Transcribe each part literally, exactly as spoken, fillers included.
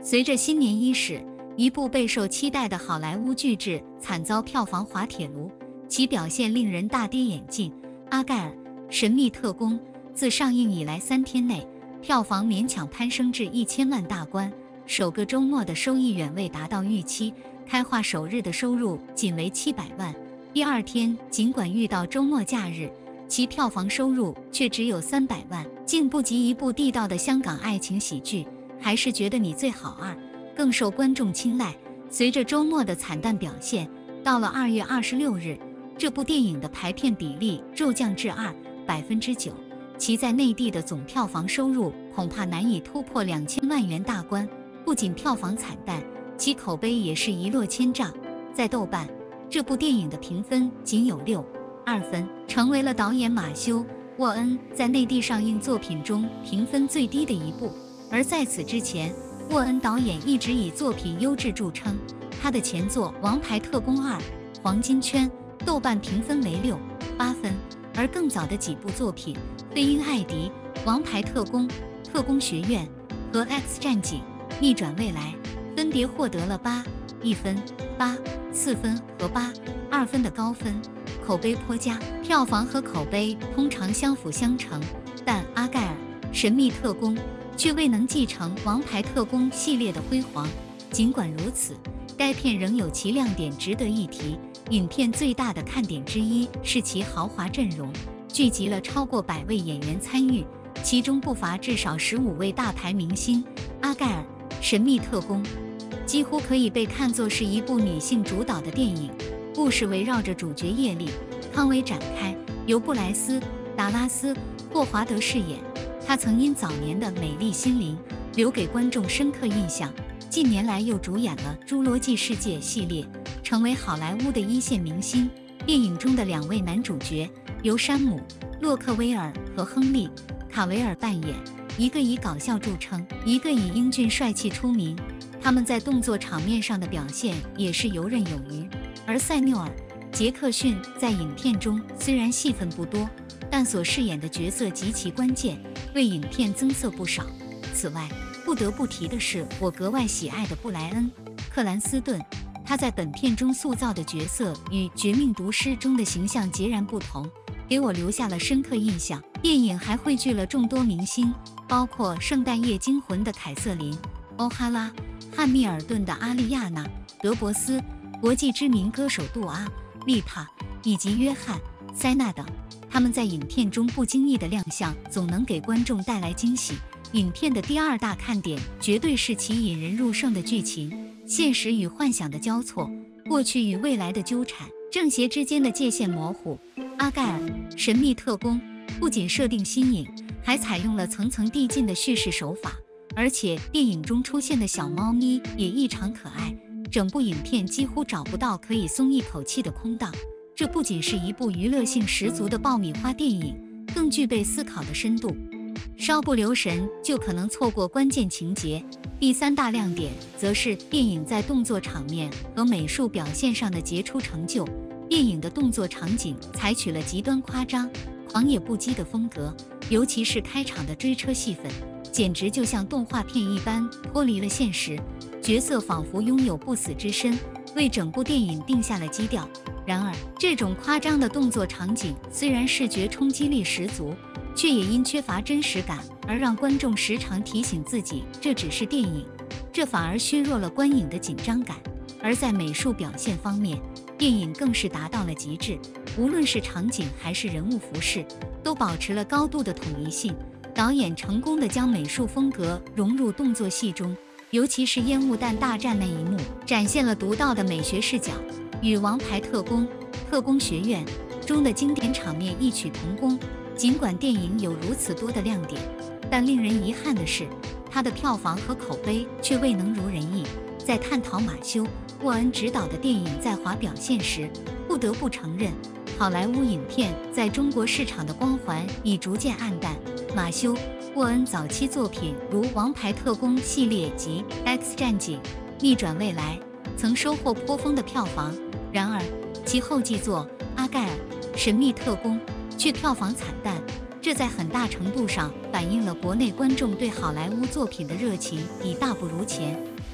随着新年伊始，一部备受期待的好莱坞巨制惨遭票房滑铁卢，其表现令人大跌眼镜。《阿盖尔：神秘特工》自上映以来三天内，票房勉强攀升至一千万大关，首个周末的收益远未达到预期，开画首日的收入仅为七百万。第二天，尽管遇到周末假日，其票房收入却只有三百万，竟不及一部地道的香港爱情喜剧。还是觉得你最好二更受观众青睐。随着周末的惨淡表现，到了二月二十六日，这部电影的排片比例骤降至二百分之九，其在内地的总票房收入恐怕难以突破两千万元大关。不仅票房惨淡，其口碑也是一落千丈。在豆瓣，这部电影的评分仅有六二分，成为了导演马修·沃恩在内地上映作品中评分最低的一部。而在此之前，沃恩导演一直以作品优质著称，他的前作《王牌特工二：黄金圈》豆瓣评分为六八分，而更早的几部作品《飞鹰艾迪》《王牌特工：特工学院》和《X 战警：逆转未来》分别获得了八一分、八四分和八二分的高分，口碑颇佳。票房和口碑通常相辅相成，但《阿盖尔：神秘特工》却未能继承《王牌特工》系列的辉煌。尽管如此，该片仍有其亮点值得一提。影片最大的看点之一是其豪华阵容，聚集了超过百位演员参与，其中不乏至少十五位大牌明星。《阿盖尔：神秘特工》几乎可以被看作是一部女性主导的电影，故事围绕着主角叶莉·康维展开，由布莱斯·达拉斯·霍华德饰演。他曾因早年的《美丽心灵》留给观众深刻印象，近年来又主演了《侏罗纪世界》系列，成为好莱坞的一线明星。电影中的两位男主角由山姆·洛克威尔和亨利·卡维尔扮演，一个以搞笑著称，一个以英俊帅气出名。他们在动作场面上的表现也是游刃有余。而塞缪尔·杰克逊在影片中虽然戏份不多，但所饰演的角色极其关键，为影片增色不少。此外，不得不提的是我格外喜爱的布莱恩·克兰斯顿，他在本片中塑造的角色与《绝命毒师》中的形象截然不同，给我留下了深刻印象。电影还汇聚了众多明星，包括《圣诞夜惊魂》的凯瑟琳·欧哈拉、汉密尔顿的阿丽亚娜·德伯斯、国际知名歌手杜阿·丽帕以及约翰·塞纳等。他们在影片中不经意的亮相，总能给观众带来惊喜。影片的第二大看点绝对是其引人入胜的剧情，现实与幻想的交错，过去与未来的纠缠，正邪之间的界限模糊。阿盖尔：神秘特工不仅设定新颖，还采用了层层递进的叙事手法，而且电影中出现的小猫咪也异常可爱，整部影片几乎找不到可以松一口气的空档。这不仅是一部娱乐性十足的爆米花电影，更具备思考的深度，稍不留神就可能错过关键情节。第三大亮点则是电影在动作场面和美术表现上的杰出成就。电影的动作场景采取了极端夸张、狂野不羁的风格，尤其是开场的追车戏份，简直就像动画片一般脱离了现实，角色仿佛拥有不死之身，为整部电影定下了基调。然而，这种夸张的动作场景虽然视觉冲击力十足，却也因缺乏真实感而让观众时常提醒自己这只是电影，这反而削弱了观影的紧张感。而在美术表现方面，电影更是达到了极致，无论是场景还是人物服饰，都保持了高度的统一性。导演成功地将美术风格融入动作戏中，尤其是烟雾弹大战那一幕，展现了独到的美学视角，与《王牌特工：特工学院》中的经典场面异曲同工。尽管电影有如此多的亮点，但令人遗憾的是，它的票房和口碑却未能如人意。在探讨马修·沃恩执导的电影在华表现时，不得不承认，好莱坞影片在中国市场的光环已逐渐暗淡。马修·沃恩早期作品如《王牌特工》系列及《X 战警：逆转未来》曾收获颇丰的票房，然而其后继作《阿盖尔：神秘特工》却票房惨淡，这在很大程度上反映了国内观众对好莱坞作品的热情已大不如前。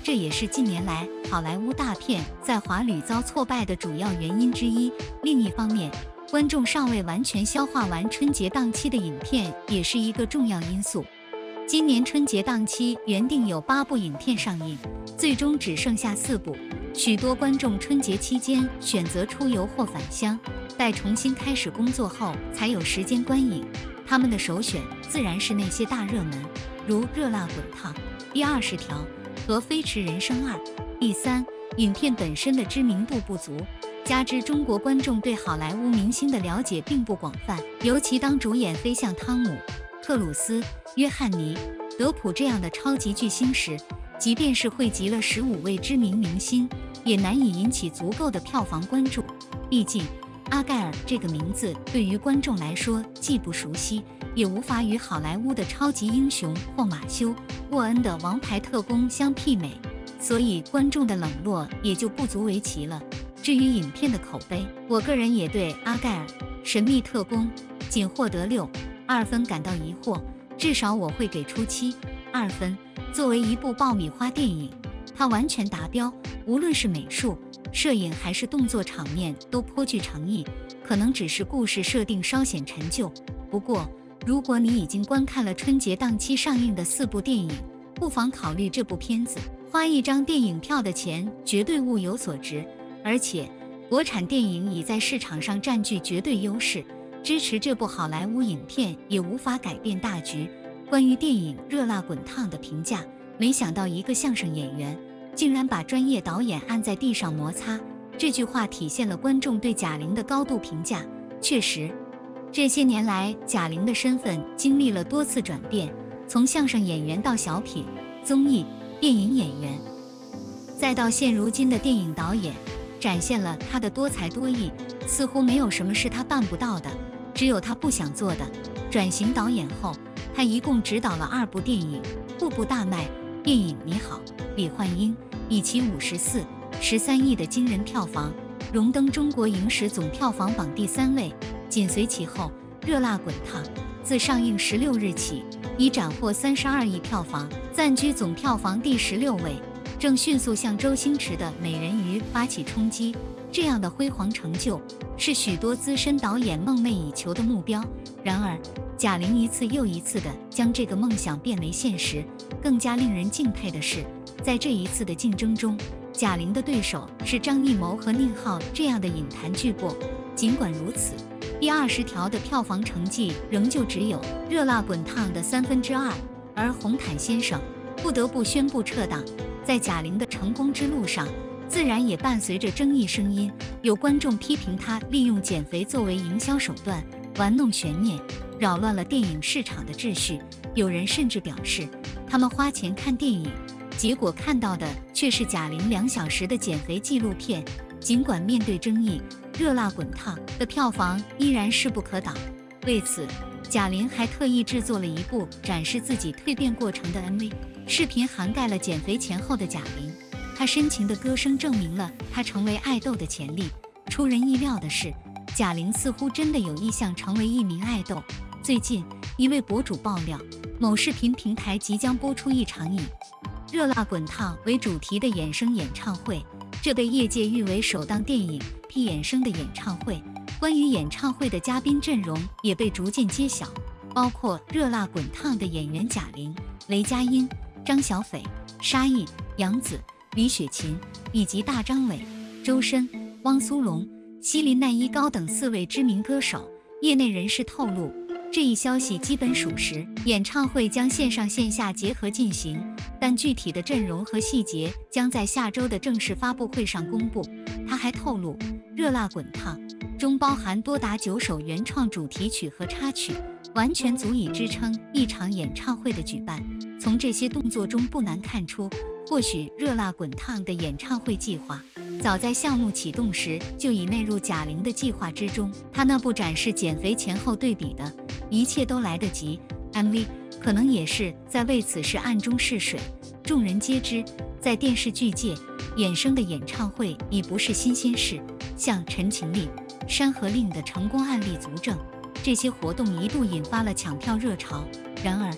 这也是近年来好莱坞大片在华屡遭挫败的主要原因之一。另一方面，观众尚未完全消化完春节档期的影片也是一个重要因素。今年春节档期原定有八部影片上映，最终只剩下四部。许多观众春节期间选择出游或返乡，待重新开始工作后才有时间观影。他们的首选自然是那些大热门，如《热辣滚烫》、《第二十条》和《飞驰人生二》。第三，影片本身的知名度不足，加之中国观众对好莱坞明星的了解并不广泛，尤其当主演飞向汤姆·克鲁斯、约翰尼·德普这样的超级巨星时，即便是汇集了十五位知名明星，也难以引起足够的票房关注。毕竟，阿盖尔这个名字对于观众来说既不熟悉，也无法与好莱坞的超级英雄或马修·沃恩的王牌特工相媲美，所以观众的冷落也就不足为奇了。至于影片的口碑，我个人也对《阿盖尔：神秘特工》仅获得六二分感到疑惑，至少我会给出七二分。作为一部爆米花电影，它完全达标，无论是美术、摄影还是动作场面都颇具诚意，可能只是故事设定稍显陈旧。不过，如果你已经观看了春节档期上映的四部电影，不妨考虑这部片子，花一张电影票的钱绝对物有所值。而且，国产电影已在市场上占据绝对优势，支持这部好莱坞影片也无法改变大局。关于电影《热辣滚烫》的评价，没想到一个相声演员竟然把专业导演按在地上摩擦，这句话体现了观众对贾玲的高度评价。确实，这些年来贾玲的身份经历了多次转变，从相声演员到小品、综艺、电影演员，再到现如今的电影导演，展现了她的多才多艺，似乎没有什么是她办不到的，只有她不想做的。转型导演后，她一共执导了二部电影，步步大卖。电影《你好，李焕英》以其五十四、十三亿的惊人票房，荣登中国影史总票房榜第三位。紧随其后，《热辣滚烫》自上映十六日起，已斩获三十二亿票房，暂居总票房第十六位，正迅速向周星驰的《美人鱼》发起冲击。这样的辉煌成就，是许多资深导演梦寐以求的目标。然而，贾玲一次又一次地将这个梦想变为现实。更加令人敬佩的是，在这一次的竞争中，贾玲的对手是张艺谋和宁浩这样的影坛巨擘。尽管如此，第二十条的票房成绩仍旧只有《热辣滚烫》的三分之二，而《红毯先生》不得不宣布撤档。在贾玲的成功之路上，自然也伴随着争议声音。有观众批评她利用减肥作为营销手段，玩弄悬念，扰乱了电影市场的秩序。有人甚至表示，他们花钱看电影，结果看到的却是贾玲两小时的减肥纪录片。尽管面对争议，《热辣滚烫》的票房依然势不可挡。为此，贾玲还特意制作了一部展示自己蜕变过程的 M V， 视频涵盖了减肥前后的贾玲。她深情的歌声证明了她成为爱豆的潜力。出人意料的是，贾玲似乎真的有意向成为一名爱豆。最近，一位博主爆料，某视频平台即将播出一场以《热辣滚烫》为主题的衍生演唱会，这被业界誉为首档电影 P 衍生的演唱会。关于演唱会的嘉宾阵容也被逐渐揭晓，包括《热辣滚烫》的演员贾玲、雷佳音、张小斐、沙溢、杨紫、李雪琴，以及大张伟、周深、汪苏泷、希林奈依高等四位知名歌手。业内人士透露，这一消息基本属实，演唱会将线上线下结合进行，但具体的阵容和细节将在下周的正式发布会上公布。他还透露，《热辣滚烫》中包含多达九首原创主题曲和插曲，完全足以支撑一场演唱会的举办。从这些动作中不难看出，或许《热辣滚烫》的演唱会计划早在项目启动时就已内入贾玲的计划之中。她那部展示减肥前后对比的一切都来得及 M V 可能也是在为此事暗中试水。众人皆知，在电视剧界，衍生的演唱会已不是新鲜事，像《陈情令》《山河令》的成功案例足证。这些活动一度引发了抢票热潮。然而，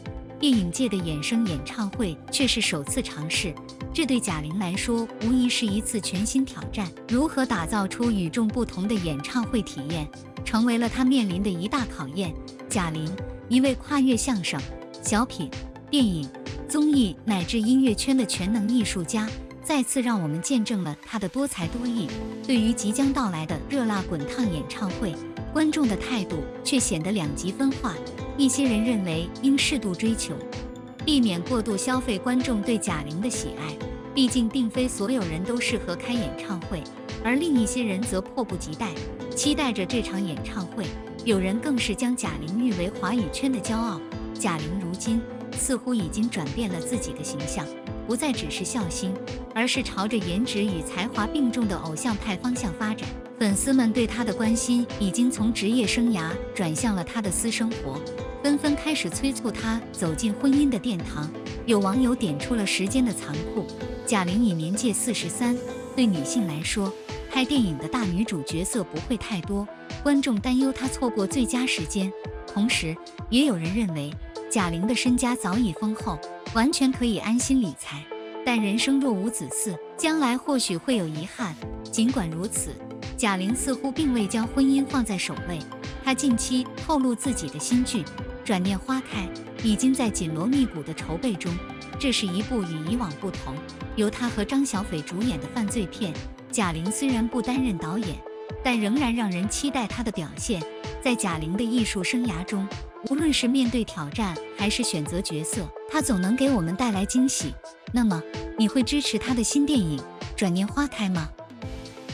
电影界的衍生演唱会却是首次尝试，这对贾玲来说无疑是一次全新挑战。如何打造出与众不同的演唱会体验，成为了她面临的一大考验。贾玲，一位跨越相声、小品、电影、综艺乃至音乐圈的全能艺术家，再次让我们见证了她的多才多艺。对于即将到来的热辣滚烫演唱会，观众的态度却显得两极分化。一些人认为应适度追求，避免过度消费观众对贾玲的喜爱，毕竟并非所有人都适合开演唱会；而另一些人则迫不及待，期待着这场演唱会。有人更是将贾玲誉为华语圈的骄傲。贾玲如今似乎已经转变了自己的形象，不再只是笑星，而是朝着颜值与才华并重的偶像派方向发展。粉丝们对她的关心已经从职业生涯转向了她的私生活，纷纷开始催促她走进婚姻的殿堂。有网友点出了时间的残酷，贾玲已年届四十三，对女性来说，拍电影的大女主角色不会太多，观众担忧她错过最佳时间。同时，也有人认为贾玲的身家早已丰厚，完全可以安心理财。但人生若无子嗣，将来或许会有遗憾。尽管如此，贾玲似乎并未将婚姻放在首位。她近期透露自己的新剧《转念花开》已经在紧锣密鼓的筹备中。这是一部与以往不同，由她和张小斐主演的犯罪片。贾玲虽然不担任导演，但仍然让人期待她的表现。在贾玲的艺术生涯中，无论是面对挑战还是选择角色，她总能给我们带来惊喜。那么，你会支持她的新电影《转念花开》吗？